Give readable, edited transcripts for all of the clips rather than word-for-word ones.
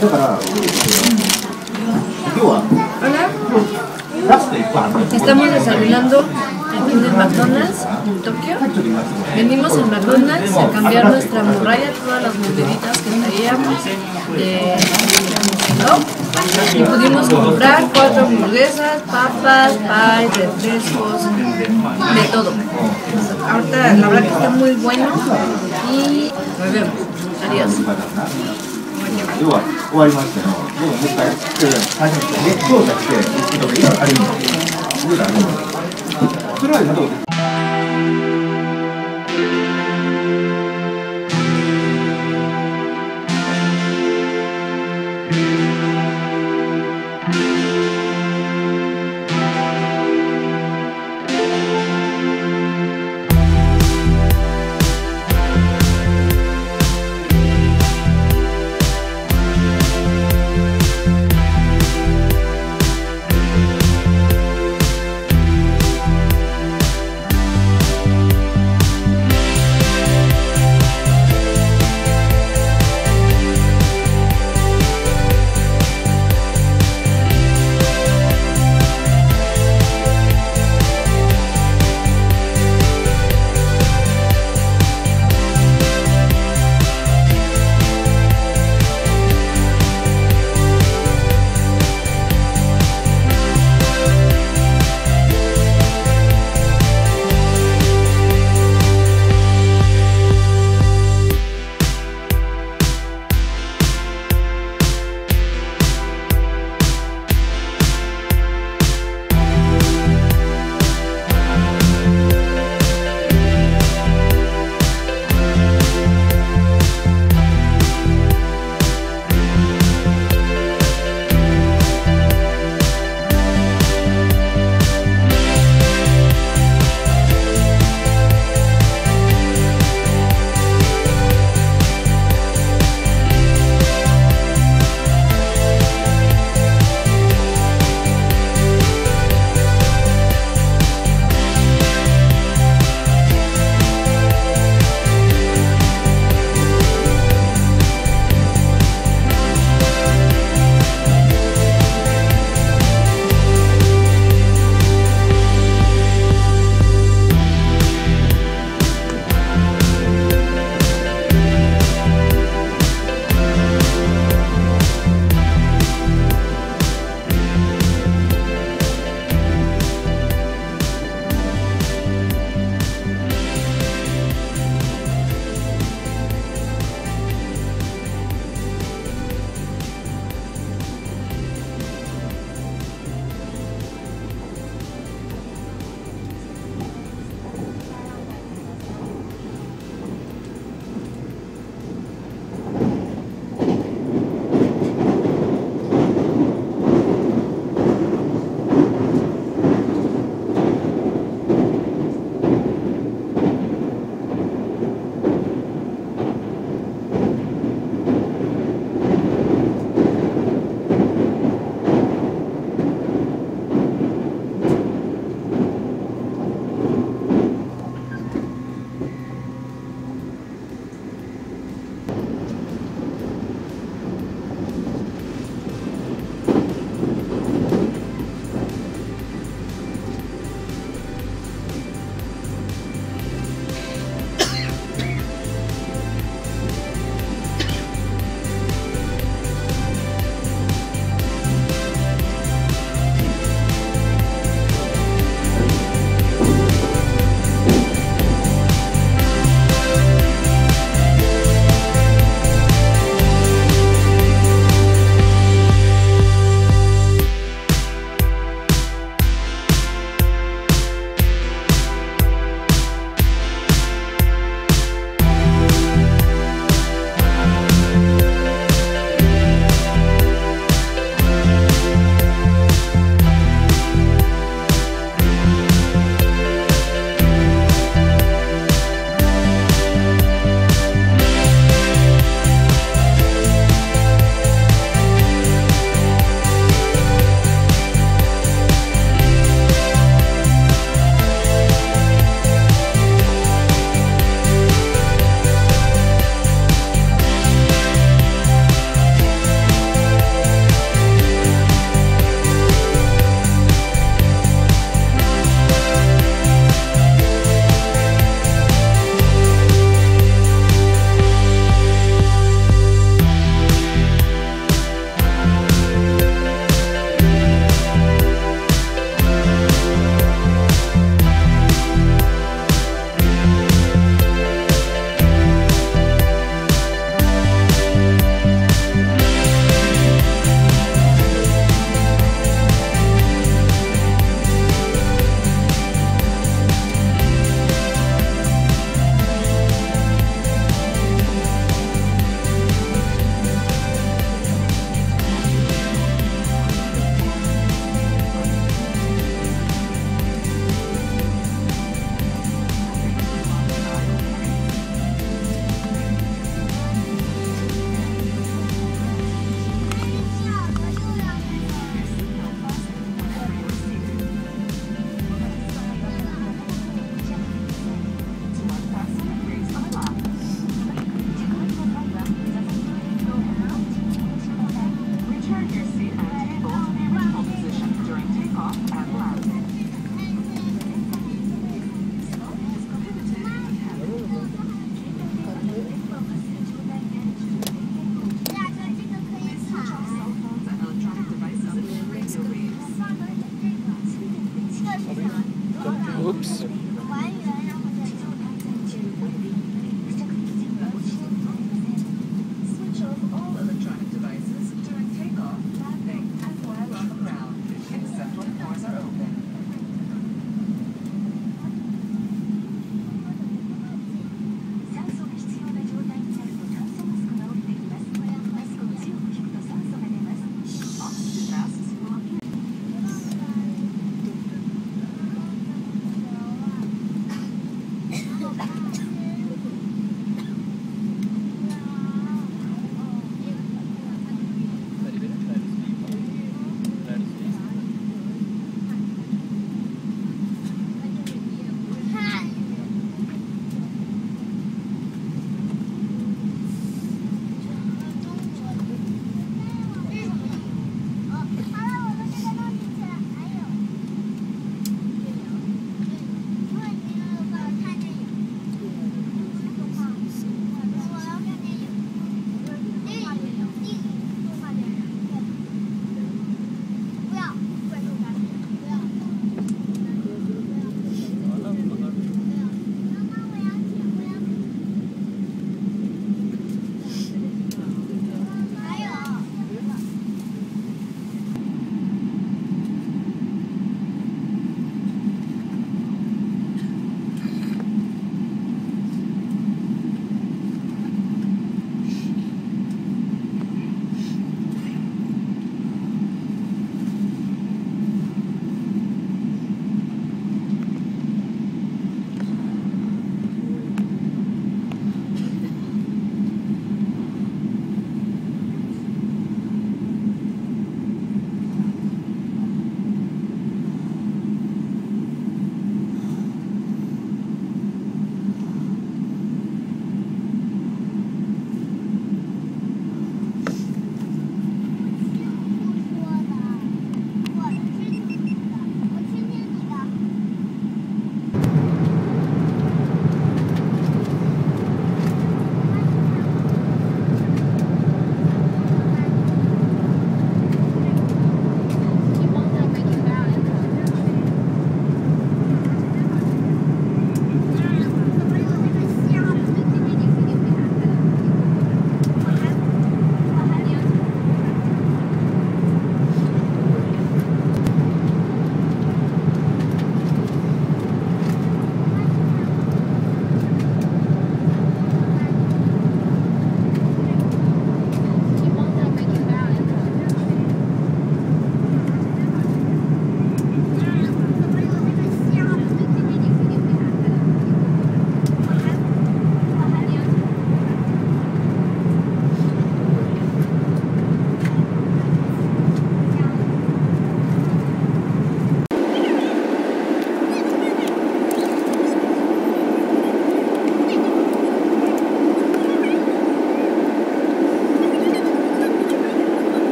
Hola, estamos desayunando aquí en el McDonald's en Tokio. Venimos al McDonald's a cambiar nuestra morralla, todas las moneditas que traíamos y pudimos comprar 4 hamburguesas, papas, pies, refrescos, de todo. Ahorita la verdad que está muy bueno y nos vemos. Adiós. 要は終わりましての、でも絶対最初に調査していくとかいろいろあるんですよ。いろいろあるんですよ。それはどうですか。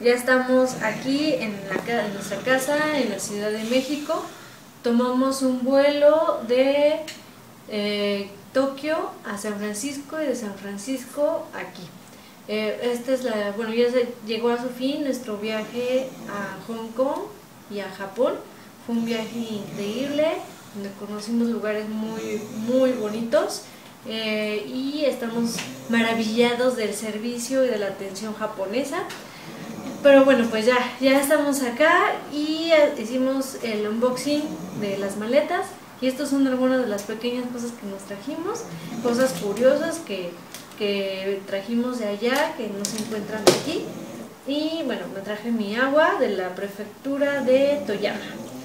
Ya estamos aquí en nuestra casa en la Ciudad de México. Tomamos un vuelo de Tokio a San Francisco y de San Francisco aquí. Bueno, ya llegó a su fin nuestro viaje a Hong Kong y a Japón. Fue un viaje increíble, donde conocimos lugares muy, muy bonitos y estamos maravillados del servicio y de la atención japonesa. Pero bueno, pues ya estamos acá y hicimos el unboxing de las maletas. Y estas son algunas de las pequeñas cosas que nos trajimos, cosas curiosas que trajimos de allá, que no se encuentran aquí. Y bueno, me traje mi agua de la prefectura de Toyama.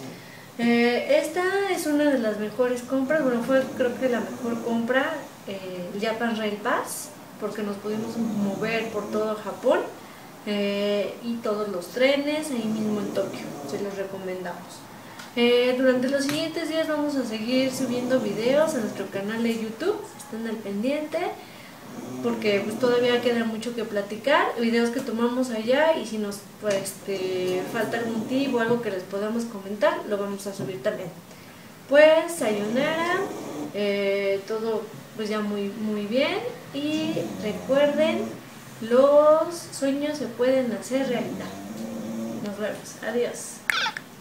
Esta es una de las mejores compras, bueno, fue creo que la mejor compra, el Japan Rail Pass, porque nos pudimos mover por todo Japón y todos los trenes ahí mismo en Tokio, se los recomendamos. Durante los siguientes días vamos a seguir subiendo videos a nuestro canal de YouTube, estén al pendiente, porque pues todavía queda mucho que platicar, videos que tomamos allá, y si nos falta algún tip o algo que les podamos comentar, lo vamos a subir también. Pues sayonara, todo pues ya muy bien, y recuerden, los sueños se pueden hacer realidad. Nos vemos, adiós.